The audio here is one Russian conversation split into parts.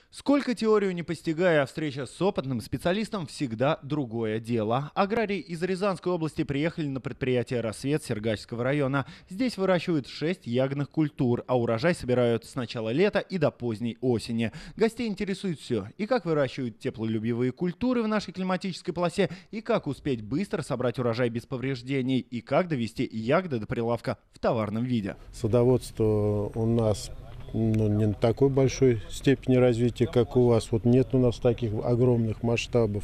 Сколько теорию не постигая, встреча с опытным специалистом всегда другое дело. Аграрии из Рязанской области приехали на предприятие «Рассвет» Сергачского района. Здесь выращивают 6 ягодных культур, а урожай собирают с начала лета и до поздней осени. Гостей интересует все. И как выращивают теплолюбивые культуры в нашей климатической полосе, и как успеть быстро собрать урожай без повреждений, и как довести ягоды до прилавка в товарном виде. Садоводство у нас не на такой большой степени развития, как у вас. Вот нет у нас таких огромных масштабов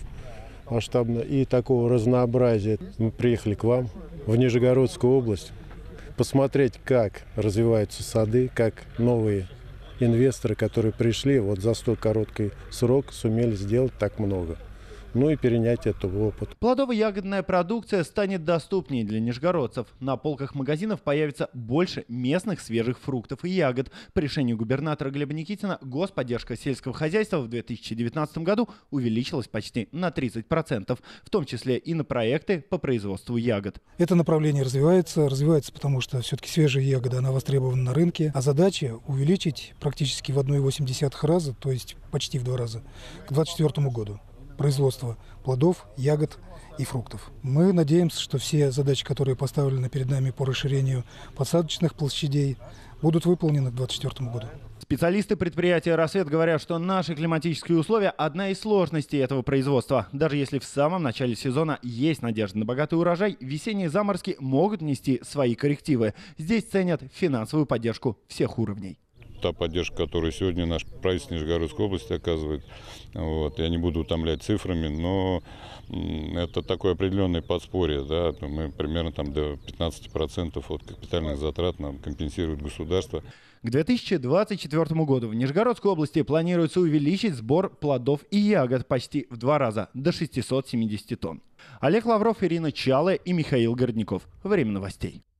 и такого разнообразия. Мы приехали к вам в Нижегородскую область посмотреть, как развиваются сады, как новые инвесторы, которые пришли, вот за столь короткий срок сумели сделать так много. Ну и перенять этот опыт. Плодово-ягодная продукция станет доступнее для нижегородцев. На полках магазинов появится больше местных свежих фруктов и ягод. По решению губернатора Глеба Никитина господдержка сельского хозяйства в 2019 году увеличилась почти на 30%, в том числе и на проекты по производству ягод. Это направление развивается, потому что все-таки свежие ягоды, она востребована на рынке, а задача увеличить практически в 1,8 раза, то есть почти в 2 раза, к 2024 году. Производство плодов, ягод и фруктов. Мы надеемся, что все задачи, которые поставлены перед нами по расширению посадочных площадей, будут выполнены к 2024 году. Специалисты предприятия «Рассвет» говорят, что наши климатические условия – одна из сложностей этого производства. Даже если в самом начале сезона есть надежда на богатый урожай, весенние заморозки могут нести свои коррективы. Здесь ценят финансовую поддержку всех уровней. Та поддержка, которую сегодня наш правительство Нижегородской области оказывает, я не буду утомлять цифрами, но это такое определенное подспорье. Да? Мы примерно до 15% от капитальных затрат нам компенсирует государство. К 2024 году в Нижегородской области планируется увеличить сбор плодов и ягод почти в 2 раза, до 670 тонн. Олег Лавров, Ирина Чалая и Михаил Городников. Время новостей.